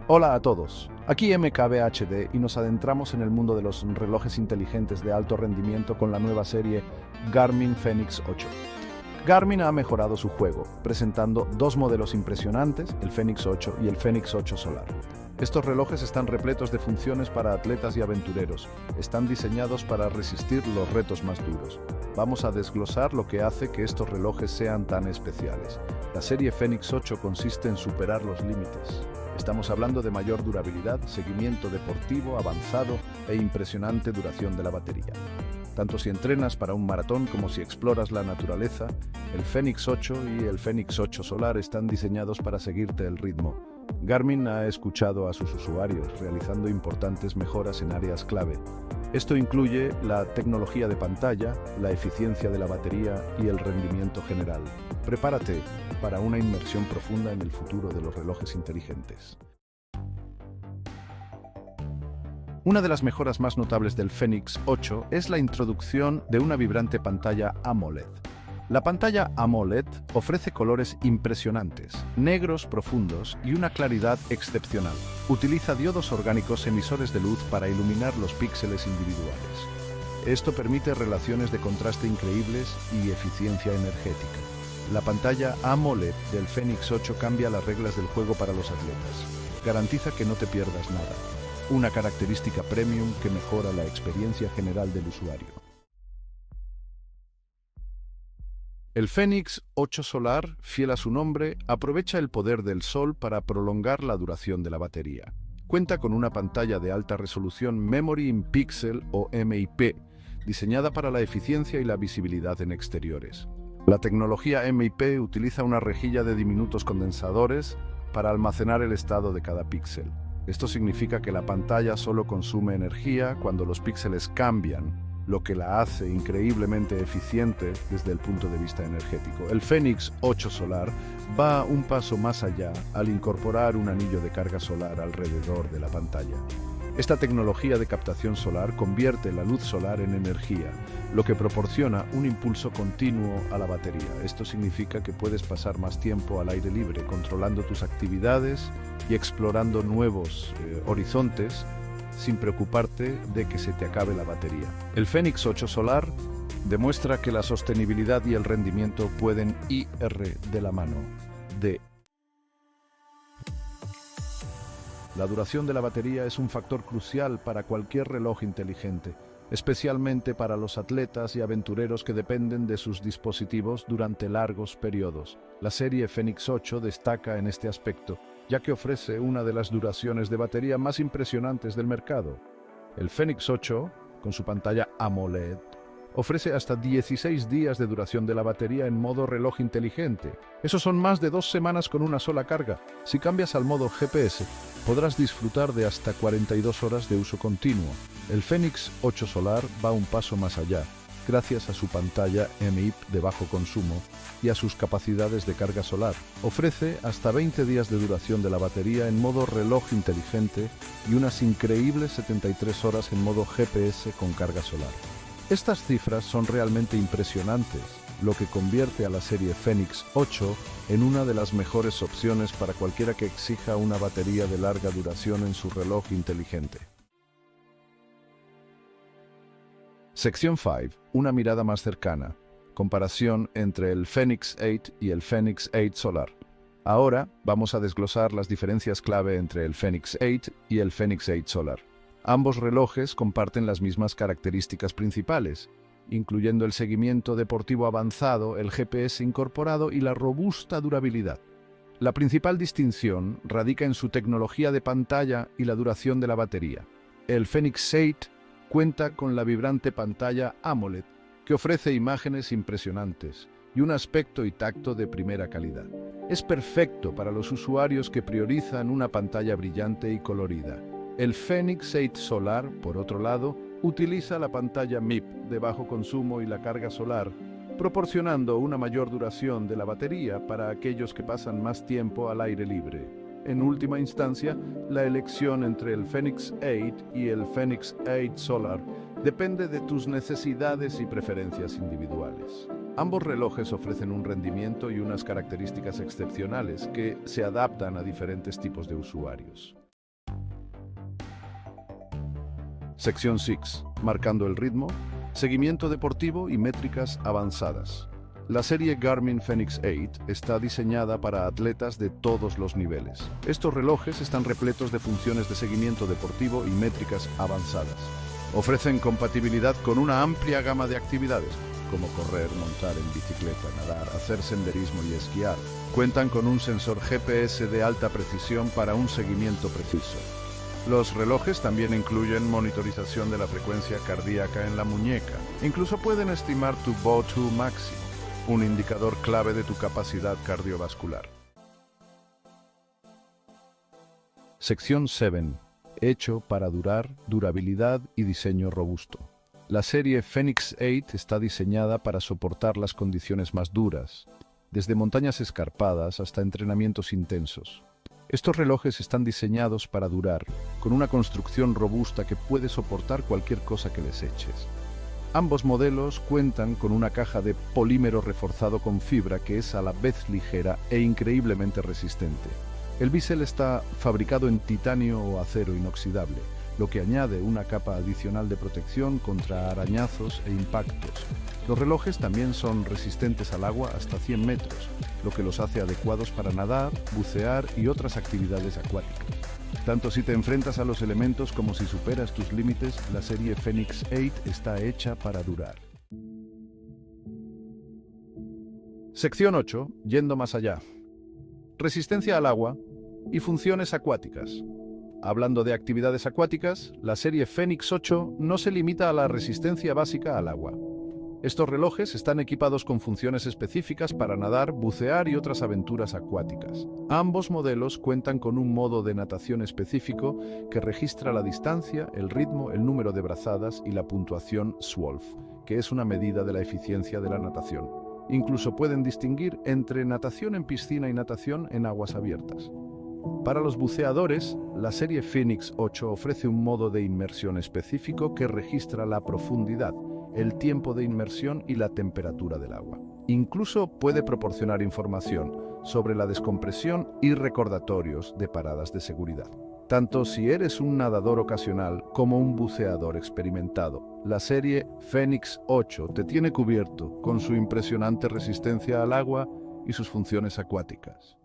Hola a todos, aquí MKBHD y nos adentramos en el mundo de los relojes inteligentes de alto rendimiento con la nueva serie Garmin Fenix 8. Garmin ha mejorado su juego, presentando dos modelos impresionantes, el Fenix 8 y el Fenix 8 Solar. Estos relojes están repletos de funciones para atletas y aventureros. Están diseñados para resistir los retos más duros. Vamos a desglosar lo que hace que estos relojes sean tan especiales. La serie Fenix 8 consiste en superar los límites. Estamos hablando de mayor durabilidad, seguimiento deportivo avanzado e impresionante duración de la batería. Tanto si entrenas para un maratón como si exploras la naturaleza, el Fenix 8 y el Fenix 8 Solar están diseñados para seguirte el ritmo. Garmin ha escuchado a sus usuarios, realizando importantes mejoras en áreas clave. Esto incluye la tecnología de pantalla, la eficiencia de la batería y el rendimiento general. Prepárate para una inmersión profunda en el futuro de los relojes inteligentes. Una de las mejoras más notables del Fenix 8 es la introducción de una vibrante pantalla AMOLED. La pantalla AMOLED ofrece colores impresionantes, negros profundos y una claridad excepcional. Utiliza diodos orgánicos emisores de luz para iluminar los píxeles individuales. Esto permite relaciones de contraste increíbles y eficiencia energética. La pantalla AMOLED del Fenix 8 cambia las reglas del juego para los atletas. Garantiza que no te pierdas nada. Una característica premium que mejora la experiencia general del usuario. El Fenix 8 Solar, fiel a su nombre, aprovecha el poder del sol para prolongar la duración de la batería. Cuenta con una pantalla de alta resolución Memory in Pixel o MIP, diseñada para la eficiencia y la visibilidad en exteriores. La tecnología MIP utiliza una rejilla de diminutos condensadores para almacenar el estado de cada píxel. Esto significa que la pantalla solo consume energía cuando los píxeles cambian, lo que la hace increíblemente eficiente desde el punto de vista energético. El Fenix 8 Solar va un paso más allá al incorporar un anillo de carga solar alrededor de la pantalla. Esta tecnología de captación solar convierte la luz solar en energía, lo que proporciona un impulso continuo a la batería. Esto significa que puedes pasar más tiempo al aire libre, controlando tus actividades y explorando nuevos horizontes, sin preocuparte de que se te acabe la batería. El Fenix 8 Solar demuestra que la sostenibilidad y el rendimiento pueden ir de la mano. La duración de la batería es un factor crucial para cualquier reloj inteligente, especialmente para los atletas y aventureros que dependen de sus dispositivos durante largos periodos. La serie Fenix 8 destaca en este aspecto, ya que ofrece una de las duraciones de batería más impresionantes del mercado. El Fenix 8, con su pantalla AMOLED, ofrece hasta 16 días de duración de la batería en modo reloj inteligente. Eso son más de 2 semanas con una sola carga. Si cambias al modo GPS, podrás disfrutar de hasta 42 horas de uso continuo. El Fenix 8 Solar va un paso más allá, gracias a su pantalla MIP de bajo consumo y a sus capacidades de carga solar. Ofrece hasta 20 días de duración de la batería en modo reloj inteligente y unas increíbles 73 horas en modo GPS con carga solar. Estas cifras son realmente impresionantes, lo que convierte a la serie Fenix 8 en una de las mejores opciones para cualquiera que exija una batería de larga duración en su reloj inteligente. Sección 5. Una mirada más cercana. Comparación entre el Fenix 8 y el Fenix 8 Solar. Ahora vamos a desglosar las diferencias clave entre el Fenix 8 y el Fenix 8 Solar. Ambos relojes comparten las mismas características principales, incluyendo el seguimiento deportivo avanzado, el GPS incorporado y la robusta durabilidad. La principal distinción radica en su tecnología de pantalla y la duración de la batería. El Fenix 8 cuenta con la vibrante pantalla AMOLED, que ofrece imágenes impresionantes y un aspecto y tacto de primera calidad. Es perfecto para los usuarios que priorizan una pantalla brillante y colorida. El Fenix 8 Solar, por otro lado, utiliza la pantalla MIP de bajo consumo y la carga solar, proporcionando una mayor duración de la batería para aquellos que pasan más tiempo al aire libre. En última instancia, la elección entre el Fenix 8 y el Fenix 8 Solar depende de tus necesidades y preferencias individuales. Ambos relojes ofrecen un rendimiento y unas características excepcionales que se adaptan a diferentes tipos de usuarios. Sección 6. Marcando el ritmo, seguimiento deportivo y métricas avanzadas. La serie Garmin Fenix 8 está diseñada para atletas de todos los niveles. Estos relojes están repletos de funciones de seguimiento deportivo y métricas avanzadas. Ofrecen compatibilidad con una amplia gama de actividades, como correr, montar en bicicleta, nadar, hacer senderismo y esquiar. Cuentan con un sensor GPS de alta precisión para un seguimiento preciso. Los relojes también incluyen monitorización de la frecuencia cardíaca en la muñeca. Incluso pueden estimar tu VO2 máximo, un indicador clave de tu capacidad cardiovascular. Sección 7. Hecho para durar, durabilidad y diseño robusto. La serie Fenix 8 está diseñada para soportar las condiciones más duras, desde montañas escarpadas hasta entrenamientos intensos. Estos relojes están diseñados para durar, con una construcción robusta que puede soportar cualquier cosa que les eches. Ambos modelos cuentan con una caja de polímero reforzado con fibra que es a la vez ligera e increíblemente resistente. El bisel está fabricado en titanio o acero inoxidable, lo que añade una capa adicional de protección contra arañazos e impactos. Los relojes también son resistentes al agua hasta 100 metros, lo que los hace adecuados para nadar, bucear y otras actividades acuáticas. Tanto si te enfrentas a los elementos como si superas tus límites, la serie Fenix 8 está hecha para durar. Sección 8. Yendo más allá. Resistencia al agua y funciones acuáticas. Hablando de actividades acuáticas, la serie Fenix 8 no se limita a la resistencia básica al agua. Estos relojes están equipados con funciones específicas para nadar, bucear y otras aventuras acuáticas. Ambos modelos cuentan con un modo de natación específico que registra la distancia, el ritmo, el número de brazadas y la puntuación SWOLF, que es una medida de la eficiencia de la natación. Incluso pueden distinguir entre natación en piscina y natación en aguas abiertas. Para los buceadores, la serie Fenix 8 ofrece un modo de inmersión específico que registra la profundidad, el tiempo de inmersión y la temperatura del agua. Incluso puede proporcionar información sobre la descompresión y recordatorios de paradas de seguridad. Tanto si eres un nadador ocasional como un buceador experimentado, la serie Fenix 8 te tiene cubierto con su impresionante resistencia al agua y sus funciones acuáticas.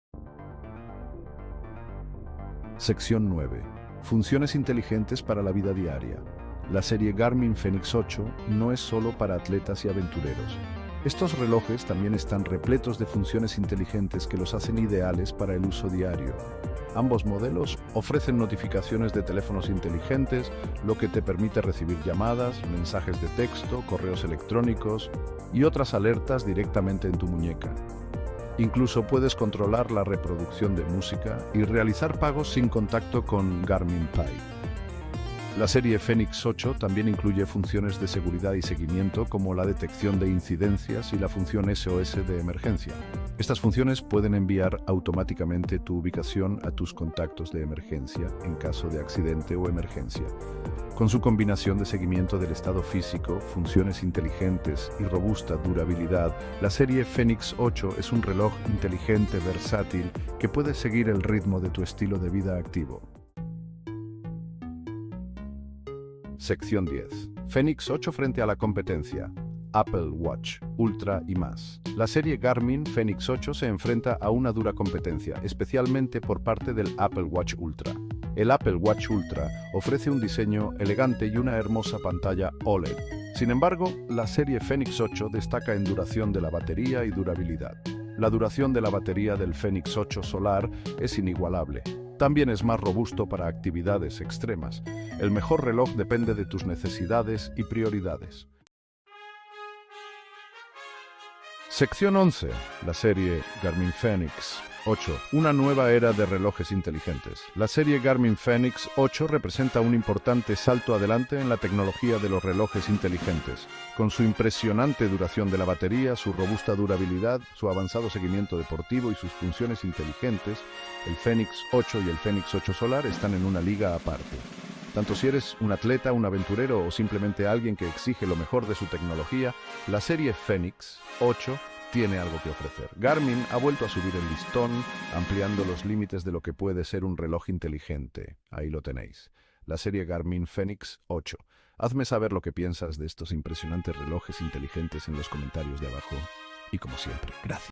Sección 9. Funciones inteligentes para la vida diaria. La serie Garmin Fenix 8 no es solo para atletas y aventureros. Estos relojes también están repletos de funciones inteligentes que los hacen ideales para el uso diario. Ambos modelos ofrecen notificaciones de teléfonos inteligentes, lo que te permite recibir llamadas, mensajes de texto, correos electrónicos y otras alertas directamente en tu muñeca. Incluso puedes controlar la reproducción de música y realizar pagos sin contacto con Garmin Pay. La serie Fenix 8 también incluye funciones de seguridad y seguimiento como la detección de incidencias y la función SOS de emergencia. Estas funciones pueden enviar automáticamente tu ubicación a tus contactos de emergencia en caso de accidente o emergencia. Con su combinación de seguimiento del estado físico, funciones inteligentes y robusta durabilidad, la serie Fenix 8 es un reloj inteligente, versátil, que puede seguir el ritmo de tu estilo de vida activo. Sección 10. Fenix 8 frente a la competencia. Apple Watch, Ultra y más. La serie Garmin Fenix 8 se enfrenta a una dura competencia, especialmente por parte del Apple Watch Ultra. El Apple Watch Ultra ofrece un diseño elegante y una hermosa pantalla OLED. Sin embargo, la serie Fenix 8 destaca en duración de la batería y durabilidad. La duración de la batería del Fenix 8 Solar es inigualable. También es más robusto para actividades extremas. El mejor reloj depende de tus necesidades y prioridades. Sección 11. La serie Garmin Fenix 8. Una nueva era de relojes inteligentes. La serie Garmin Fenix 8 representa un importante salto adelante en la tecnología de los relojes inteligentes. Con su impresionante duración de la batería, su robusta durabilidad, su avanzado seguimiento deportivo y sus funciones inteligentes, el Fenix 8 y el Fenix 8 Solar están en una liga aparte. Tanto si eres un atleta, un aventurero o simplemente alguien que exige lo mejor de su tecnología, la serie Fenix 8 tiene algo que ofrecer. Garmin ha vuelto a subir el listón, ampliando los límites de lo que puede ser un reloj inteligente. Ahí lo tenéis. la serie Garmin Fenix 8. Hazme saber lo que piensas de estos impresionantes relojes inteligentes en los comentarios de abajo. Y como siempre, gracias.